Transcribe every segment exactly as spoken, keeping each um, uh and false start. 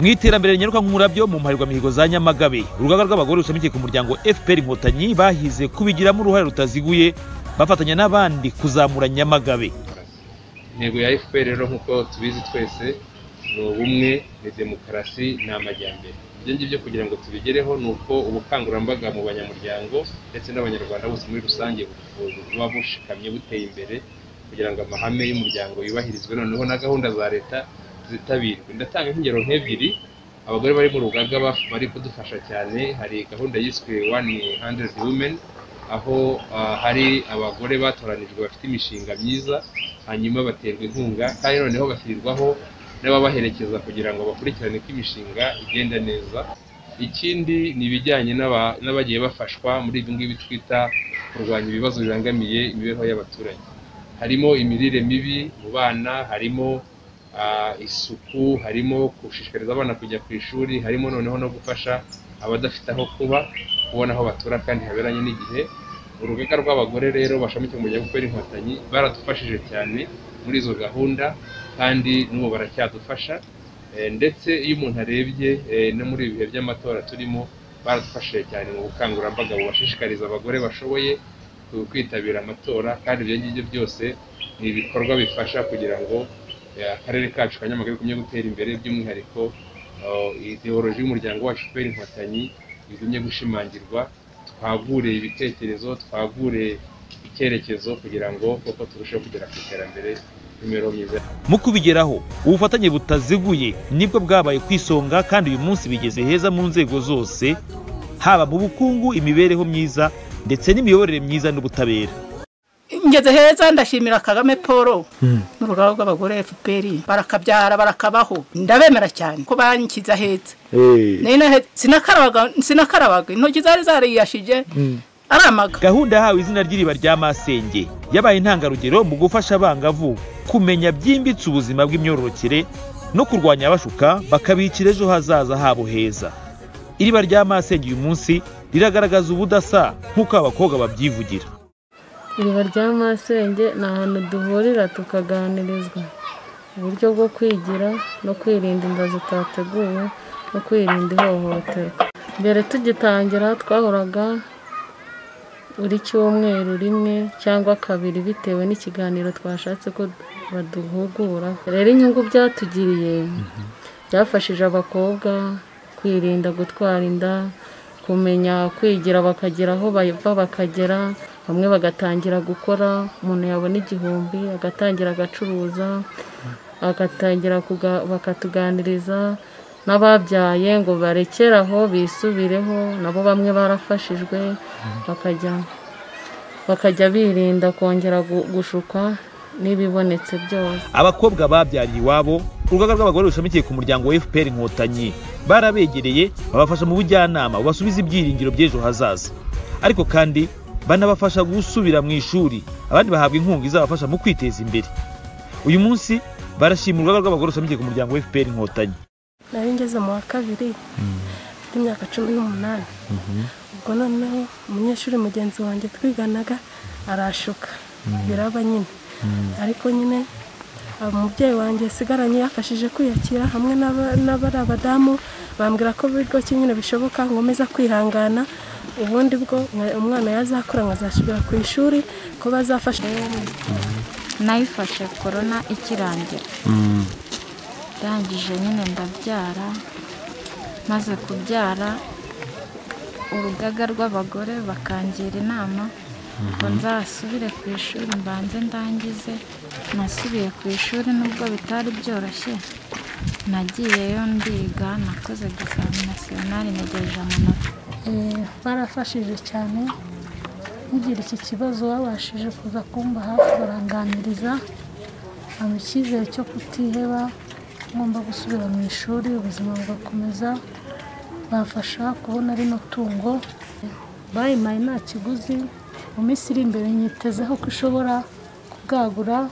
mwiterambere nyaruka nk'umurabyo mu mparirwa mihigo za Nyamagabe urugaga rw'abagore rushamikiye ku muryango F P R Inkotanyi bahize kubigiramo uruhare rutaziguye bafatanya n'abandi kuzamura Nyamagabe. Intego ya F P R rero nkuko tubizi twese ni ubumwe, ni demokarasi, n'amajyambere. Ibyo ngibyo kugira ngo tubigereho nuko ubukangurambaga mu banyamuryango ndetse n'abanyarwanda bose muri rusange buba bushikamye buteye imbere kugira ngo amahame y'umuryango yubahirizwe, noneho na gahunda za leta zitabirwe. Ndatanga ingero nk'ebyiri. Abagore bari mu rugaga bari kudufasha cyane. Hari gahunda yiswe one hundred women, aho uh, hari abagore batoranijwe bafite imishinga myiza hanyuma baterwa inkunga kandi noneho bashyirirwaho n'ababaherekeza kugira ngo bakurikirane ko imishinga igenda neza. Ikindi ni ibijyanye n'abagiye bafashwa muri ibi ngibi twita kurwanya ibibazo bibangamiye imibereho y'abaturage. Harimo imirire mibi mu bana, harimo Uh, isuku, harimo gushishikariza abana kujya ku ishuri, harimo noneho no gufasha abadafite aho kuba kubona aho batura kandi haberanye n'igihe. Urugaga rw'abagore rero bashamikiye mu muryango F P R Inkotanyi baradufashije cyane muri izo gahunda kandi n'ubu baracyadufasha, e, ndetse iyo umuntu arebye e, no muri ibihe by'amatora turimo baradufashije cyane mu bukangurambaga bubashishikariza abagore bashoboye kwitabira amatora, kandi ibyo ngibyo byose ni ibikorwa bifasha kugira ngo akarere kacu ka Nyamagabe kumye gutera imbere, by'umwihariko ideoloji y'umuryango wacu F P R Inkotanyi igumye gushimangirwa, twagure ibitekerezo, twagure icyerekezo kugira ngo koko turusheho kugera ku iterambere n'imibereho myiza. Mu kubigeraho ubufatanye butaziguye nibwo bwabaye kwisonga, kandi uyu munsi bigeze heza mu nzego zose, haba mu bukungu, imibereho myiza ndetse n'imiyoborere myiza n'ubutabera. Ngeze heza ndashimira Kagame Paul n'urugaga rw'abagore F P R barakabyara barakabaho, ndabemera cyane ko bankiza heza. Nene sinakarabaga sinakarabaga intoki zari zariyashije aramaga. Gahunda yahawe izina ry'iriba rya Masenge yabaye intangarugero mu gufasha abangavu kumenya byimbitse ubuzima bw'imyororokere no kurwanya abashuka bakabikira ejo hazaza habo heza. Iriba rya Masenge uyu munsi riragaragaza ubudasa nk'uko abakobwa babyivugira. Iriba rya Masenge ni ahantu duhurira tukaganirizwa uburyo bwo kwigira no kwirinda inda zitateguwe no kwirinda ihohoterwa. Mbere tugitangira twahoraga buri cyumweru rimwe cyangwa kabiri bitewe n'ikiganiro twashatse ko baduhugura. Rero inyungu byatugiriye byafashije abakobwa kwirinda gutwara inda, kumenya kwigira bakagera aho bava bakagera, bamwe bagatangira gukora, umuntu yabona igihumbi agatangira agacuruza, agatangira bakatuganiriza n'ababyaye ngo barekeraho bisubireho, nabo bamwe barafashijwe bakajya bakajya birinda kongera gushuka n'ibibonetse byose. Abakobwa babyariye iwabo urugaga rw'abagore rushamikiye ku muryango F P R Inkotanyi barabegereye babafasha mu bujyanama bubasubiza ibyiringiro by'ejo hazaza, ariko kandi banabafasha gusubira mu ishuri, abandi bahabwa inkunga izabafasha mu kwiteza imbere. Uyu munsi barashima urugaga rw'abagore rushamikiye ku muryango F P R Inkotanyi. Nari ngeze mu wa kabiri mfite imyaka cumi n'umunani, ubwo noneho umunyeshuri mugenzi wanjye twiganaga arashuka biraba nyine, ariko nyine umubyeyi wanjye sigaranye yafashije kwiyakira hamwe n'abari abadamu, bambwira ko bityo nyine bishoboka ngomeza kwihangana, ubundi bwo umwana yazakura nkazasubira ku ishuri ko bazafasha. Nayifashe corona ikirangira, ndangije nyine ndabyara, maze kubyara urugaga rw'abagore bakangira inama ngo nzasubire ku ishuri mbanze ndangize. Nasubiye ku ishuri nubwo bitari byoroshye, nagiyeyo ndiga, nakoze examen national negereje amanota. Barafashije cyane, ugira iki kibazo wabashije kuza kumba hafi baranganiriza, mu cyizere cyo kutiheba ngomba gusubira mu ishuri ubuzima bugakomeza, bafasha kubona rino tungo bayimaye nta kiguzi. Mu minsi iri imbere nyitezeho ko ishobora kubwagura,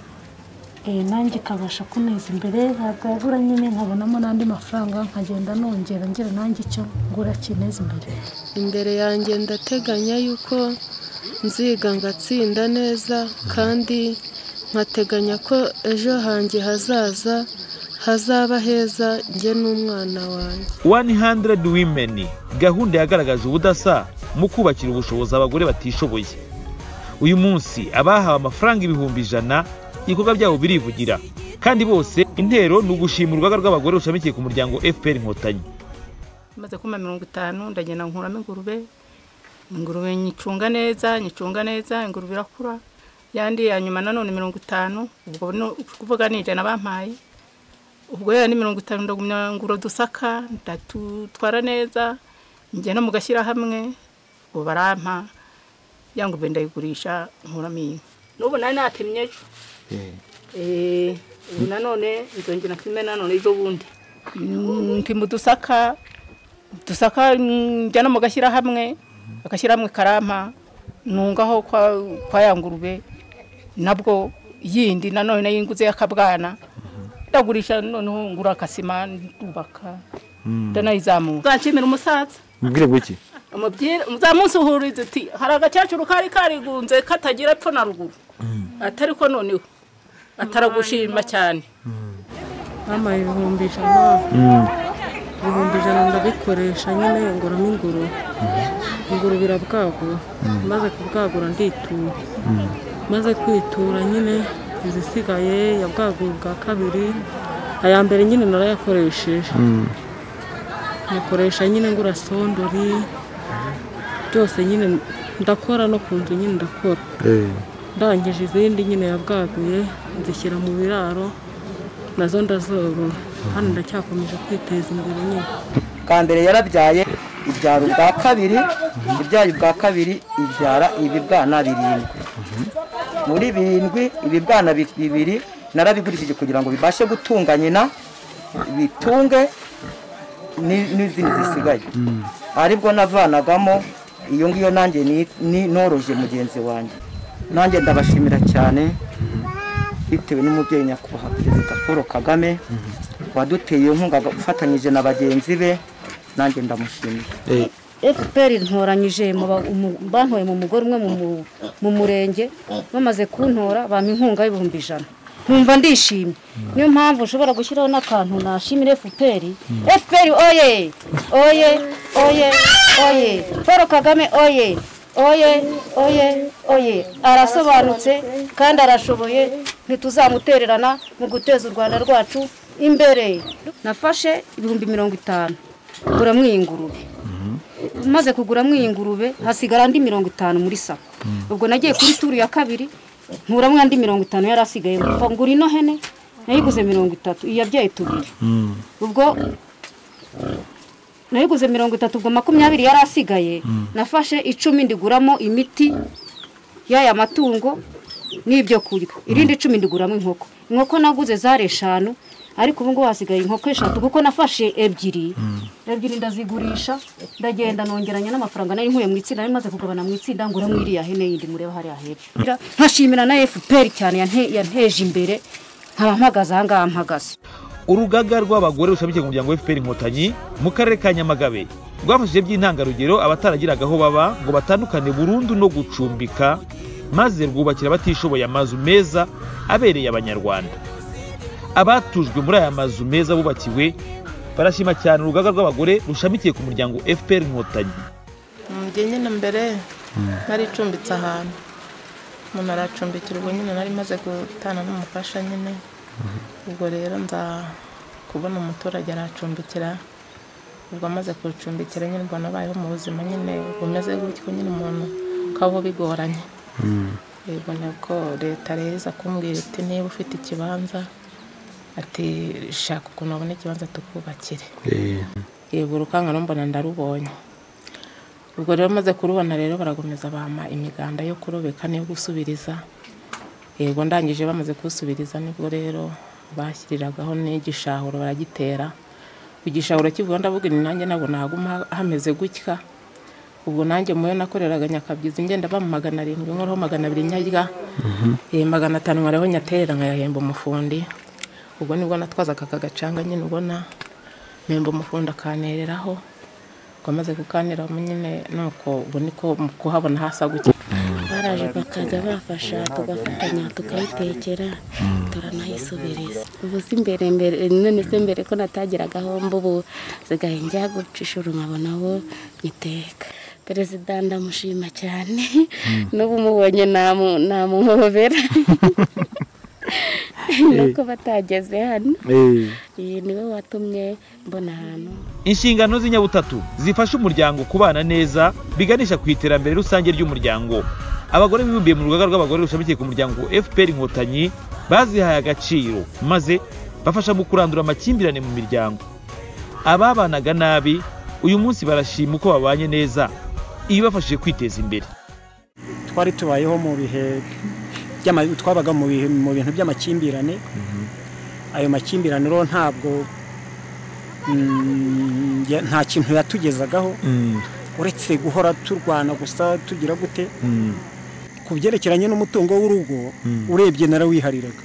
nanjye kabasha kuneza imbere, nkagura nyine nkabonamo n'andi mafaranga nkagenda nongera ngira nanjye icyo ngura kineza imbere. Imbere yanjye ndateganya yuko nziga ngatsinda neza, kandi nkateganya ko ejo hanjye hazaza hazaba heza njye n'umwana wanjye. one hundred women gahunda yagaragaje ubudasa mu kubakira ubushobozi abagore batishoboye. Uyu munsi abahawe amafaranga ibihumbi ijana ibikorwa byabo birivugira, kandi bose intero ni ugushima urugaga rw'abagore rushamikiye ku muryango F P R Inkotanyi. Maze kuma mirongo itanu ndagenda nkuramo ingurube, ingurube nyicunga neza nyicunga neza ingurube irakura, yandi yanyuma nanone mirongo itanu, ubwo no kuvuga ni ijana bampaye, ubwo ya ni mirongo itanu ndagumya nguro dusaka ndatutwara neza, njye no mugashyira hamwe ubu barampa yangurube ndayigurisha nkuramo inka. N'ubu nari natemye ejo eh nanone nzongera kime nanone ejo bundi ntimu dusaka dusaka njyana mugashyira hamwe agashyira hamwe karampa nungaho kwa kwa yangurube, nabwo yindi nanone yinguze yakabwana ndagurisha noneho ngura akasima ndubaka ndanayizamu. Nzanshimira umusaza Mbwire guki umubwire muzamunsi uhurize ati hari agacacu kari karigunze katagira epfo na ruguru, atari ko noneho ataragushima cyane. Mama ibihumbi ijana ibihumbi ijana ndabikoresha nyine nguramo ingurube, ingurube irabwagura, maze kubwagura nditura, maze kwitura nyine izisigaye yabwagura bwa kabiri, aya mbere nyine narayakoresheje, nyakoresha nyine ngura sondori byose nyine ndakora no kunzu nyine ndakora, ndangije izindi nyine yabwaguye nzishyira mu biraro nazo ndazorora, hano ndacyakomeje kwiteza imbere nyine. Kambere yarabyaye ibyaro bwa kabiri, ibyaye bwa kabiri ibyara ibibwana birindwi, muri birindwi ibibwana bibiri narabigurishije kugira ngo bibashe gutunga nyina bitunge n'izindi zisigaye, aribwo navanagamo iyo ngiyo nanjye ni noroje mugenzi wanjye. Nanjye ndabashimira cyane bitewe n'umubyeyi nyakubahwa Perezida Paul Kagame waduteye inkunga ufatanyije na bagenzi be, nanjye ndamushimira. F P R ntoranyije bantoye mu mugore umwe mu murenge, bamaze kuntora bampa inkunga y'ibihumbi ijana, nkumva ndishimye. Niyo mpamvu ushobora gushyiraho n'akantu nashimira F P R. F P R oye oye oye oye, Paul Kagame oye oye oye oye, arasobanutse kandi arashoboye, ntituzamutererana mu guteza u Rwanda rwacu imbere. Nafashe ibihumbi mirongo itanu ngura mwingurube, maze kugura mwingurube hasigara andi mirongo itanu muri sako, ubwo nagiye kuri turu ya kabiri nkura mwandi mirongo itanu yarasigaye, ngura ino hene nayiguze mirongo itatu iyabyaye tubiri, ubwo nayiguze mirongo itatu, ubwo makumyabiri yarasigaye, nafashe icumi ndiguramo imiti y'aya matungo n'ibyo kurya, irindi icumi ndiguramo inkoko. Inkoko naguze zari eshanu, ariko ubu ngo hasigaye inkoko eshatu kuko nafashe ebyiri ebyiri ndazigurisha, ndagenda nongeranya n'amafaranga nari nkuye mu itsinda, nari maze kugabana mu itsinda ngura muri iriya hene yindi mureba hari ahepfo. Nkashimira na F P R cyane yanteje imbere, nkaba mpagaze aha ngaha mpagaze. Urugaga rw'abagore rushamikiye ku muryango F P R Inkotanyi mu karere ka Nyamagabe rwafashije by'intangarugero abataragiraga aho baba ngo batandukane burundu no gucumbika, maze rwubakira abatishoboye amazu meza abereye abanyarwanda. Abatujwe muri aya mazu meza bubakiwe barashima cyane urugaga rw'abagore rushamikiye ku muryango F P R Inkotanyi. Njye nyine mbere nari icumbitse ahantu, umuntu aracumbikira, ubwo nyine nari maze gutana n'umufasha nyine, ubwo rero nza kubona umuturage aracumbikira, ubwo amaze kucumbikira nyine mbona abayeho mu buzima nyine bumeze gutyo nyine umuntu kaho bigoranye. Yego nako leta reza kumbwira iti niba ufite ikibanza ati shaka ukuntu abone ikibanza tukubakire. Yego urukanga mbona ndarubonye, ubwo rero maze kurubona rero baragomeza bama imiganda yo kurobeka niyo gusubiriza. Yego ndangije bamaze kusubiriza nibwo rero bashyiriragaho n'igishahuro baragitera, igishahuro kivuga ndavuga ni nanjye nabo naguma hameze gutya. Ubwo nanjye muyo nakoreraga Nyakabyizi ngenda ba magana arindwi nkoro magana abiri nyarya, eh magana atanu ngareho nyaterera nkayahemba umufundi. Ubwo nibwo natwazaga akagacanga nyine ubona memba umufundi akanereraho, kwamaze kukanira nyine nuko ubwo niko kuhabona hasa gutya. baraje bakaza bafasha tugafatanya tukayitekera turanayisubiriza ubu si mbere mbere none se mbere ko natagiragaho mbubu zigahe njya gucishura nkabona bo nyiteka perezida ndamushima cyane n'ubu mubonye namuhobera nuko batageze hano iyi niwe watumye mbona hano. Inshingano z'inyabutatu zifasha umuryango kubana neza biganisha ku iterambere rusange ry'umuryango. Abagore bibumbiye mu rugaga rw'abagore rushamikiye ku muryango F P R Inkotanyi bazihaye agaciro maze bafasha mu kurandura amakimbirane mu miryango. Ababanaga nabi uyu munsi barashima uko babanye neza ibafashije kwiteza imbere. Twari tubayeho mu bihe twabaga mu bintu by'amakimbirane. Ayo makimbirane rero ntabwo nta kintu yatugezagaho uretse guhora turwana gusa tugira gute ku byerekeranye n'umutungo w'urugo urebye narawihariraga.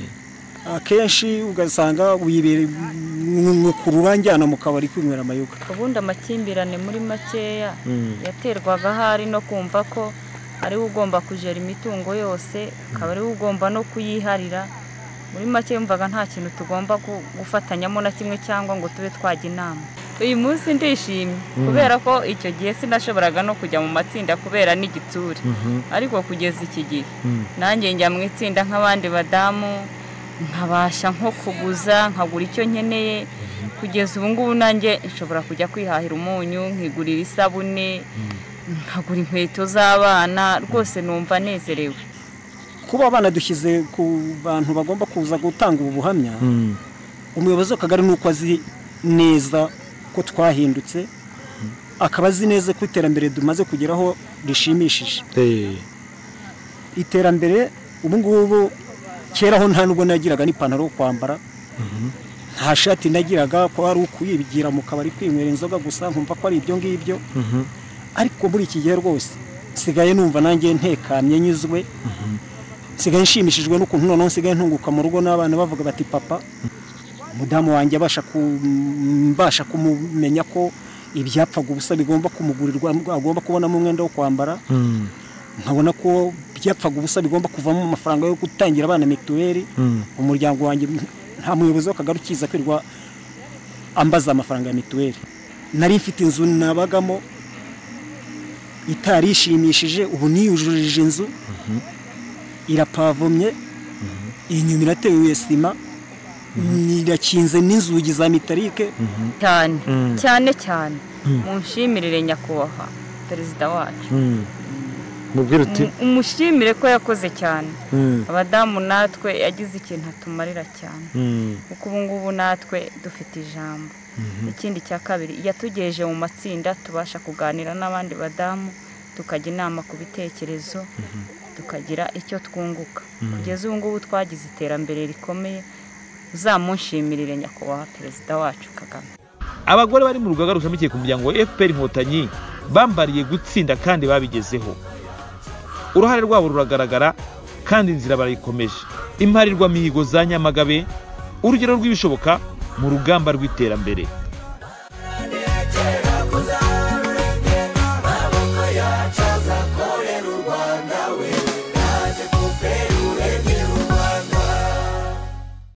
Akenshi ugasanga wibere ku ruranjyana mu kabari kwinywera amayoga. Ubundi amakimbirane muri makeya yaterwaga hari no kumva ko ari ugomba kujera imitungo yose akaba ari ugomba no kuyiharira. Muri make yumvaga nta kintu tugomba gufatanyamo na kimwe cyangwa ngo tube twajya inama. Uyu munsi ndishimye kubera ko icyo gihe sinashoboraga no kujya mu matsinda kubera n'igitsuri, ariko kugeza iki gihe nanjye njya mu itsinda nk'abandi badamu nkabasha nko kuguza nkagura icyo nkeneye. Kugeza ubu ngubu nanjye nshobora kujya kwihahira umunyu nkigurira isabune nkagura inkweto z'abana. Rwose numva nezerewe kuba abana dushyize ku bantu bagomba kuza gutanga ubu buhamya. Umuyobozi w'akagari nuko azi neza ko twahindutse akaba azi neza ko iterambere dumaze kugeraho rishimishije. Iterambere ubu ngubu kera ho nta nubwo nagiraga n'ipantaro yo kwambara, nta shati nagiraga, ko ari ukuyibigira mu kabari kwinywera inzoga gusa nkumva ko ari ibyo ngibyo. Ariko muri iki gihe rwose sigaye numva nanjye ntekamye nyuzwe, sigaye nshimishijwe n'ukuntu none nsigaye ntunguka mu rugo n'abana bavuga bati papa mudamu wanjye abasha kumbasha kumumenya ko ibyapfaga ubusa bigomba kumugurirwa, agomba kubonamo umwenda wo kwambara. Nkabona ko byapfaga ubusa bigomba kuvamo amafaranga yo gutangira abana mituweli. Umuryango wanjye nta muyobozi w'akagari ukiza kwirwa ambaza amafaranga ya mituweli. Nari mfite inzu nabagamo itarishimishije, ubu niyujurije inzu irapavomye, inyuma iratewe sima, irakinze n'inzugi za mitarike cyane cyane cyane. Munshimirire nyakubahwa perezida wacu, mubwira uti umushimire ko yakoze cyane. Abadamu natwe yagize ikintu atumarira cyane kuko ubu ngubu natwe dufite ijambo. Ikindi cya kabiri yatugejeje mu matsinda tubasha kuganira n'abandi badamu tukajya inama ku bitekerezo tukagira icyo twunguka. Kugeza ubu ngubu twagize iterambere rikomeye. Uzamushimirire nyakubahwa perezida wacu Kagame. Abagore bari mu rugaga rushamikiye ku muryango F P R Inkotanyi bambariye gutsinda kandi babigezeho. Uruhare rwabo ruragaragara kandi inzira barayikomeje. Imparirwa mihigo za Nyamagabe urugero rw'ibishoboka mu rugamba rw'iterambere.